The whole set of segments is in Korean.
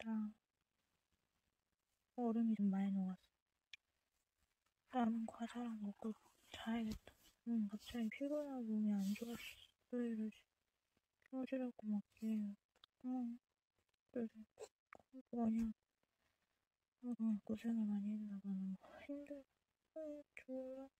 콩이랑 얼음이 좀 많이 녹았어. 남은 과자랑 먹고 자야겠다. 갑자기 피곤하고 몸이 안 좋았어. 왜 이러지? 어지럽고 막 이래요. 그래. 뭐냐. 고생을 많이 했나 봐. 너무 힘들어. 졸려.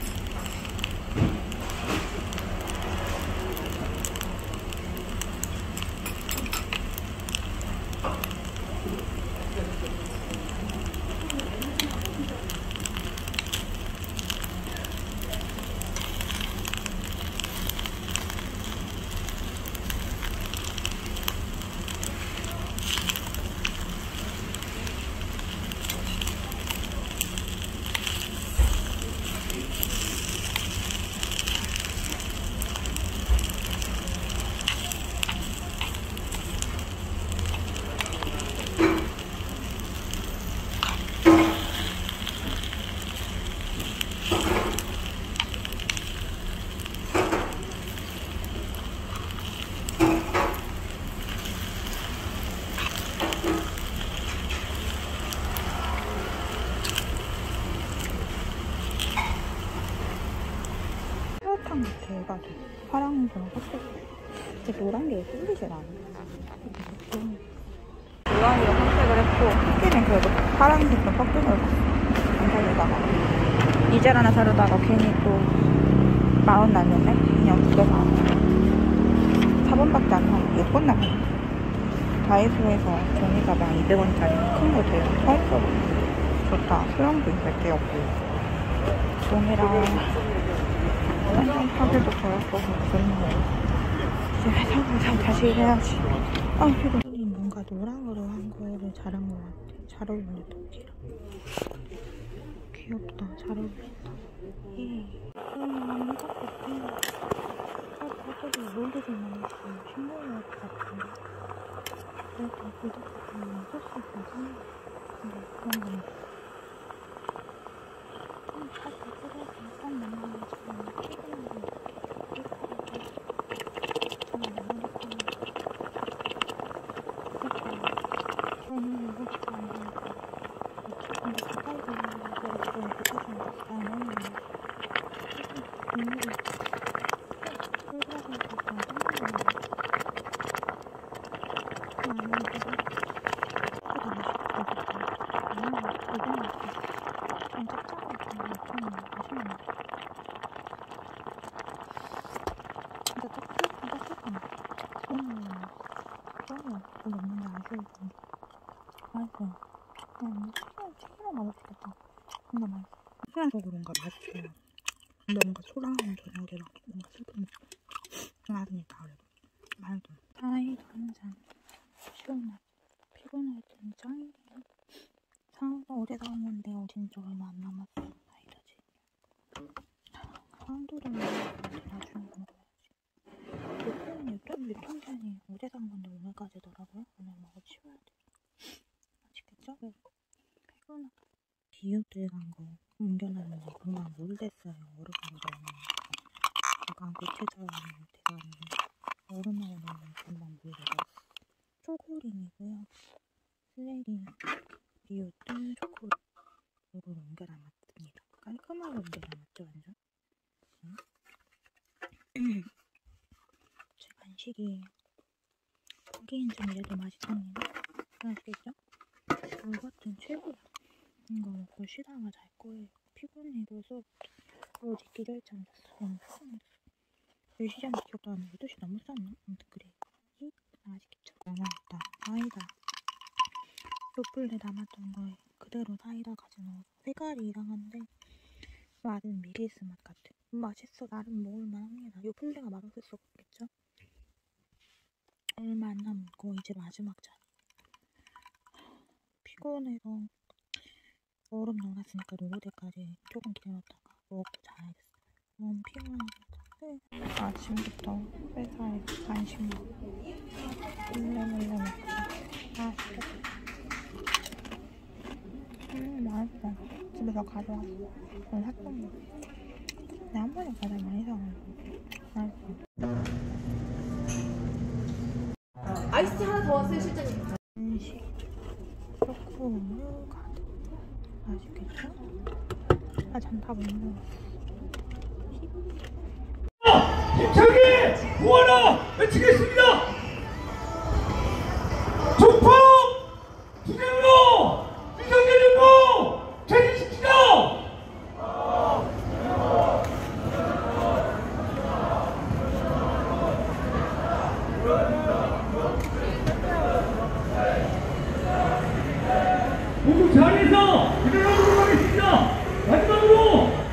사탕 같아, 얘가. 파랑색이랑 섞여. 근데 노란 게 꿀리질 않아. 노란이로 선택을 했고, 쿠키는 그래도 파란색도 섞여서 안 사려다가. 이젤 하나 사려다가 괜히 또 10,000원 났는데? 그냥 2개 사. 4번밖에 안 사고 예쁜 나무. 다이소에서 종이가방 200원짜리 큰 거 돼요. 처음 써보고. 좋다. 수영도 몇 개 없고. 종이랑 파들도 보였고 좋네요. 이제 회사에서 다시 일해야지. 피곤해. 뭔가 노랑으로 한 거를 잘한 것 같아. 잘 어울린다, 토끼랑. 귀엽다. 잘 어울린다. 파들이 물도 좀 많이 있어요. 신기할 것 같은데. 그래도 구독하면 쓸 수 있거든. 근데 그런 건 파들 뜯어서 딱 만나면 지금 피곤한데. 치킨만 먹었겠다. 뭔가 맛있어. 그래서 그런가 맛있어요. 근데 뭔가 초라한 저녁이랑 뭔가 슬픈 맛이니까 그래도 맛있어. 사이다 한잔 시원하게. 피곤할 땐 짱이네요. 사우도 어제 사온 건데 진짜 얼마 안 남았어요. 사이다지. 사우도를 나중에 먹어야지. 유통기한이 어제 산 건데 오늘까지더라고요. 오늘 먹어 치워야 돼. 맛있겠죠? 피곤하다. 비유들 간 거 옮겨놨는데 금방 물 됐어요. 얼음으로 넣으면 약간 고체처럼 돼가는데 얼음으로 넣으면 금방 물 돼갔어. 초코링이고요. 슬레리 비유들 초코링 이걸 옮겨놨습니다. 깔끔하게 옮겨놨죠 완전. 제 간식이 고기인 좀 이래도 맛있답니다. 아시겠죠? 이것은 최고야. 이거 먹고 쉬다가 잘 거예요. 피곤해서 어제 기절잠 잤어. 너무 피곤했어. 10시간 기억도 안 나. 12시 넘었었나? 아무튼 그래. 맛있겠죠? 남아있다. 사이다. 요플레 남았던 거에 그대로 사이다 가져넣어서 색깔이 이상한데 맛은 미리스 맛 같아. 맛있어. 나름 먹을만 합니다. 요플레가 맛없을 수 없겠죠? 얼마 안 남고 이제 마지막 잔. 피곤해서 얼음 넣어놨으니까 녹을 때까지 조금 기다렸다가 먹고 자야겠어요. 너무 피곤합니다. 아침부터 회사에 간식 먹고 몰래 먹고 맛있겠다. 맛있어. 집에서 가져왔어. 오늘 샀던 거. 근데 한 번에 과자 많이 사가지고 맛있어. 아이스 하나 더 왔어요, 실장님. 간식 또 가득. 맛있겠죠? 아, 참 다 못 먹었어. 힘차게 구하라 외치겠습니다. 총포 투쟁으로 윤석열 정부 퇴진시키자. 모두 자리에서 일어나도록 하겠습니다. 마지막으로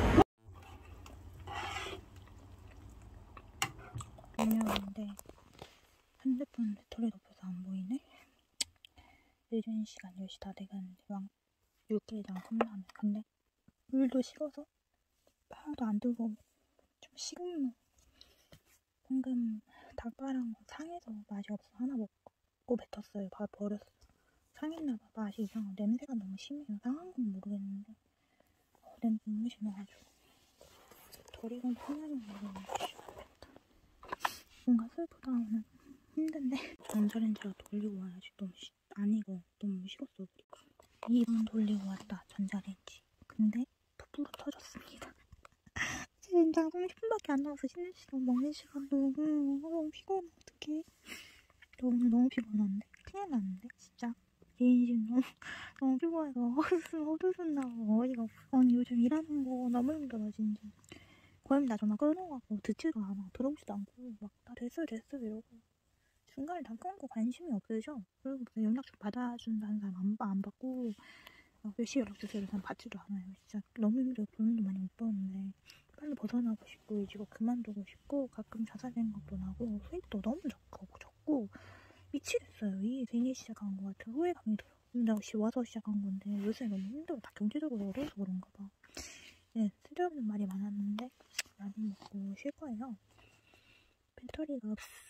분명한데 핸드폰 배터리 높여서 안 보이네. 늦은 시간 10시 다 돼가는데 막 육개장 컵라면. 근데 물도 식어서 하나도 안 뜨고 좀 식은. 방금 닭발한 거 상해서 맛이 없어 하나 먹고 뱉었어요. 밥 버렸어. 상했나봐. 맛이 이상하고 냄새가 너무 심해요. 상한 건 모르겠는데 냄새 너무 심해가지고 덜 익은 컵라면 먹으면 뭔가 슬프다. 오늘 힘든데 전자레인지로 돌리고 와야지. 너무 안 익어. 너무 식었어. 2번 돌리고 왔다 전자레인지. 근데 부풀어 터졌습니다. 지금 방송 10분밖에 안 남아서 쉬는 시간 먹는 시간 너무 피곤해. 어떡해. 오늘 너무 피곤한데 큰일 났는데 진짜. 진심 너무 피곤해서 헛웃음 나고 어이가 없어. 아니 요즘 일하는 거 너무 힘들어 진짜. 거의 나 전화 끊어가고 듣지도 않아. 들어오지도 않고 막 다 됐어 이러고 중간에 다 끊고 관심이 없으셔. 그리고 연락 좀 받아준다는 사람 안 받고 몇 시에 연락 주세요 이런 사람 받지도 않아요. 진짜 너무 힘들어. 돈도 많이 못 버는데 빨리 벗어나고 싶고 이 직업 그만두고 싶고 가끔 자살 생각도 나고 수입도 너무 적고 미치겠어요. 이 괜히 시작한 것 같은 후회감이 들어. 내가 와서 시작한 건데 요새 너무 힘들어. 다 경제적으로 어려워서 그런가 봐. 네, 쓸데없는 말이 많았는데 많이 먹고 쉴 거예요. 배터리가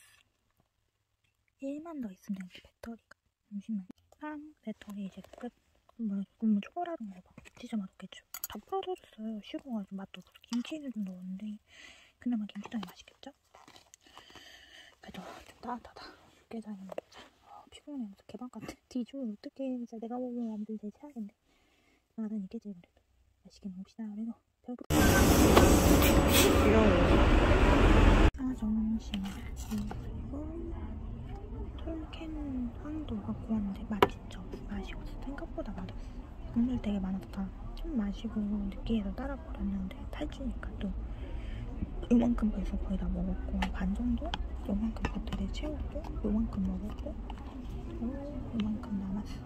1만 더 있으면 되는데 배터리가. 잠시만요. 배터리 이제 끝. 뭐 초콜릿인 거 봐. 진짜 맛없겠죠. 다 풀어졌어요. 식어가지고 맛도 없어. 김치는 좀 넣었는데 그나마 김치탕이 맛있겠죠? 그래도 좀 따뜻하다. 육개장이 먹자. 피곤해. 무슨 개방 같아. 뒤죽으면 어떡해. 진짜 내가 먹으면 아무튼 제일 최악인데. 나는 있겠지 그래도. 맛있게 먹읍시다. 그리고 배고프다. 점심 그리고 톨캔 황도 갖고 왔는데 맛있죠? 맛이 없어. 생각보다 맛없어. 국물 되게 많아서 다 좀 마시고 느끼해서 따라 버렸는데 탈주니까 또 요만큼 벌써 거의 다 먹었고 반 정도? 요만큼 배터리 채우고 요만큼 먹었고 요만큼 남았어.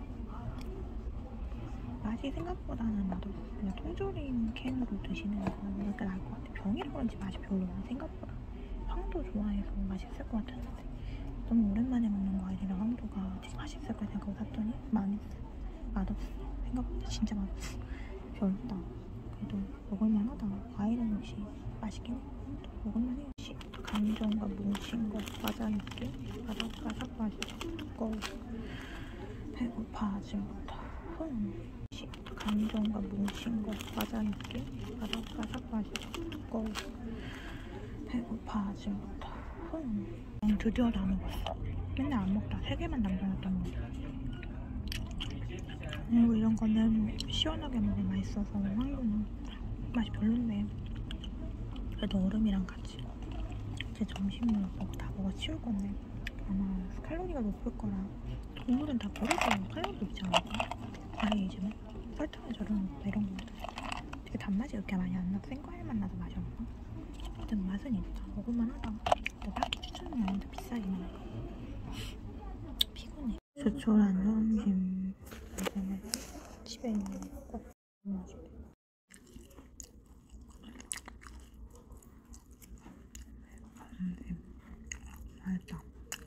맛이 생각보다는 맛없어. 그냥 통조림 캔으로 드시는 거니까 나을 것 같아. 병이라 그런지 맛이 별로야. 생각보다 황도 좋아해서 맛있을 것 같았는데 너무 오랜만에 먹는 거 아니라 황도가 되게 맛있을 거 생각하고 샀더니 망했어. 맛없어. 생각보다 진짜 맛없어. 별로다. 그래도 먹을만하다. 과일은 역시 맛있긴 해. 먹을만해. 감정과 뭉친 거 과자 느낌 바삭바삭 맛있어. 두꺼워. 배고파 아침부터. 감정과 뭉친 거 과자 느낌 바삭바삭 맛있어. 두꺼워. 배고파 아침부터. 드디어 다 먹었어. 맨날 안 먹다 3개만 남겨놨던 거. 그리고 이런 거는 시원하게 먹으면 맛있어서 황도는 맛이 별론데 그래도 얼음이랑 같이 제 점심을 다 먹어 치울 건데 아마 칼로리가 높을 거라. 동물은 다 버려서 칼로리 높지 않을까? 아예 요즘은 설탕을 절여놓고 이런 거 되게 단맛이 그렇게 많이 안 나서 생과일만 나서 맛이 없나? 아무튼 맛은 있다. 먹을만하다. 근데 딱히 추천은 아닌데 비싸긴 해. 피곤해. 조촐한 점심. 이제는 집에 있는 거 맛있게. 맛있다.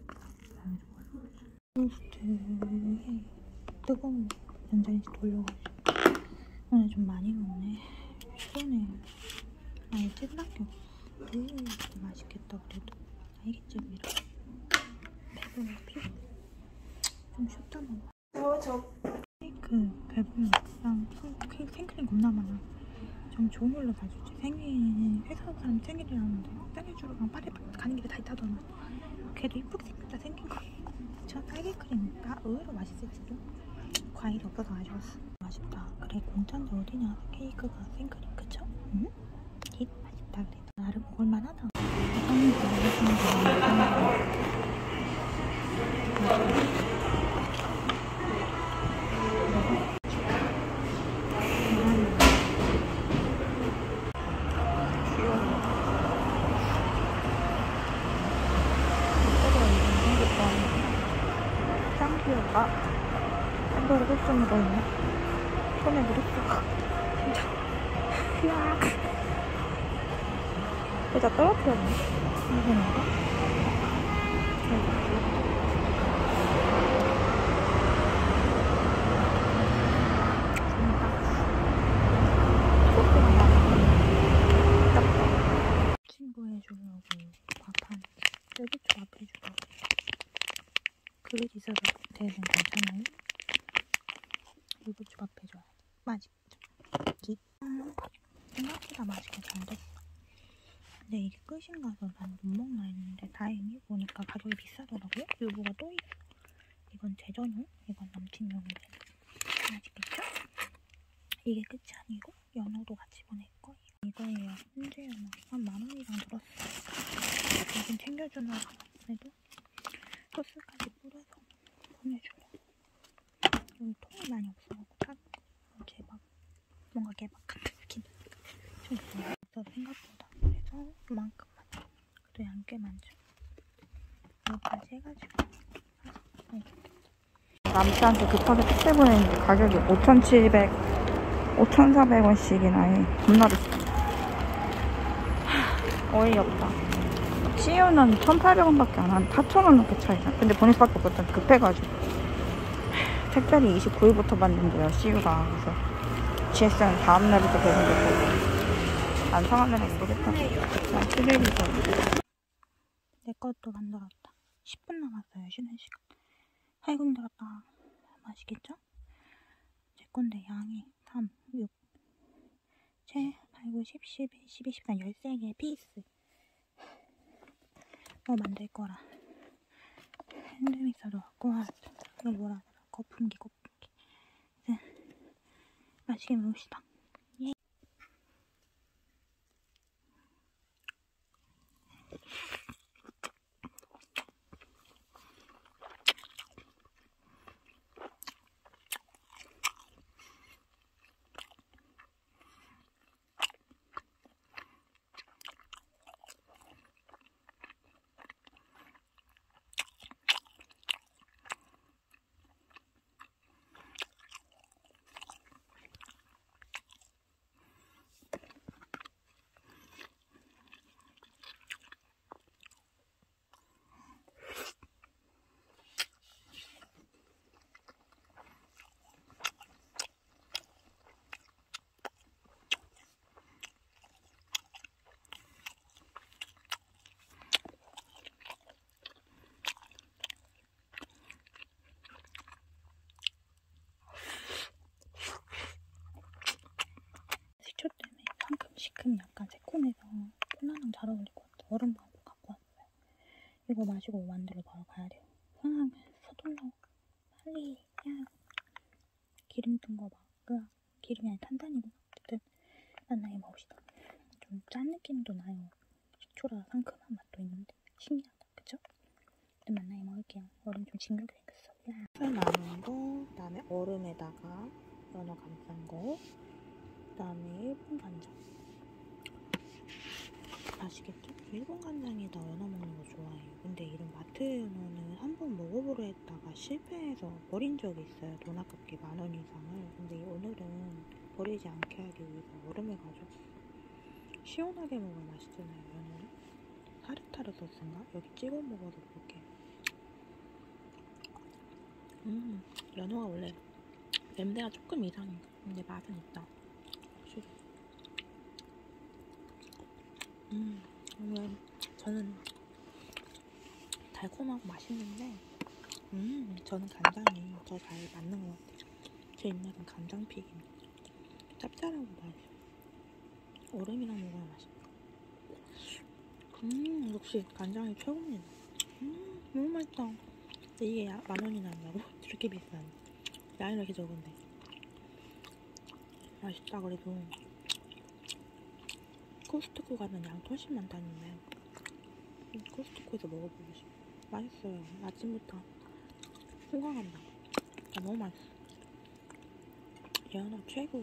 토스트에 뜨거운 전자레인지 돌려가지고 오늘 좀 많이 먹네. 시원해. 아니 찐닭이 없어. 맛있겠다. 그래도 알겠지 미라. 배불러 피곤해. 좀 쉬었다 먹어. 케이크 배불러. 그냥 생크림 겁나 많아. 좀 좋은 걸로 사주지. 회사 사람 생일이라는데 생일 주러 파리 가는 길에 다 있다더만. 걔도 이쁘게 생겼다 생긴 거. 저 딸기 크림 의외로 맛있을지도. 과일 과일이 없어서 아쉬웠어. 맛있다. 그래 공짜인데 어디냐. 케이크가 생크림 그쵸? 응? 맛있다 그래도. 나름 먹을만하다. 사장님도 맛있는 거 많이 짱귀여워. 햄버거 소스 묻어있네. 손에 묻었어. 진짜. 으악. 여기다 떨어뜨렸네. 이거는가? 소스가 많아. 친구 해주려고 밥한 쫄깃쫄 밥 해주려고. 그릇 있어서 대는 괜찮아요? 유부추 밥 해줘요. 맛있죠? 생각보다 맛있게 잘 됐어. 근데 이게 끝인가서 난 못 먹나 했는데 다행히 보니까 가격이 비싸더라고요. 유부가 또 있어. 이건 제 전용, 이건 남친용인데 맛있겠죠? 이게 끝이 아니고 연어도 같이 보낼 거예요. 이거예요. 훈제 연어. 한 10,000원 이상 들었어. 요즘 챙겨주느라 그래도 소스까지 뿌려서 보내줘요. 여기 통이 많이 없어갖고 작은 거 개박, 뭔가 개박 같은 느낌. 좀 없어 생각보다. 그래서 이만큼만. 그래도 양 꽤 많죠. 이거까지 해가지고 남자한테 급하게 택배 보냈는데 가격이 5,400원씩이나 해. 겁나 비싸. 어이없다. CU는 1,800원밖에 안 하는데 4,000원 넘게 차이잖아. 근데 보낼 수밖에 없었던 급해가지고. 택배를 29일부터 받는데요, CU가. 그래서 GS는 다음날부터 배송될 거고. 안 상하면 모르겠다. 난 11일부터. 내 것도 만들었다. 10분 남았어요, 쉬는 시간. 아이고 힘들었다. 맛있겠죠? 제 건데 양이 3, 6, 7, 8, 9, 10, 11, 12, 13, 13개 피스. 만들 거라. 핸드믹서도 갖고 왔어. 이거 뭐라 하더라? 거품기. 이제 맛있게 먹읍시다. 예. 식초 때문에 상큼 시큼이 약간 새콤해서 콜라랑 잘 어울릴 것 같아. 얼음하고 갖고 왔어요. 이거 마시고 만들러 바로 가야 돼요. 서둘러 빨리. 야 기름 뜬 거 봐. 기름이 아니라 탄산이구나. 어쨌든 만나게 먹읍시다. 좀 짠 느낌도 나요. 식초라 상큼한 맛도 있는데 신기하다. 그쵸? 일단 만나게 먹을게요. 얼음 좀 징그럽게 생겼어. 술 남은 거, 그 다음에 얼음에다가 연어 감싼 거, 그 다음에 일본 간장. 아시겠죠? 일본 간장에다 연어 먹는 거 좋아해요. 근데 이런 마트 연어는 한번 먹어보려 했다가 실패해서 버린 적이 있어요. 돈 아깝게 10,000원 이상을. 근데 오늘은 버리지 않게 하기 위해서 얼음을 가져왔어요. 시원하게 먹으면 맛있잖아요, 연어는. 타르타르 소스인가? 여기 찍어 먹어도 볼게요. 연어가 원래 냄새가 조금 이상해. 근데 맛은 있다. 확실히. 오늘 저는 달콤하고 맛있는데 저는 간장이 더 잘 맞는 것 같아요. 제 입맛은 간장픽입니다. 짭짤하고 맛있어요. 얼음이랑 먹어야 맛있다. 역시 간장이 최고입니다. 너무 맛있다. 근데 이게 10,000원이나 한다고? 저렇게 비싸네. 양이 이렇게 적은데 맛있다. 그래도 코스트코 가면 양 훨씬 많다는데 코스트코에서 먹어보고 싶어. 맛있어요. 아침부터 호강한다. 진짜 너무 맛있어. 연어 최고.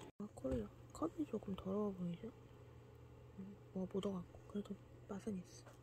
코리아 컵이 조금 더러워 보이죠? 뭐 묻어갖고 그래도 맛은 있어.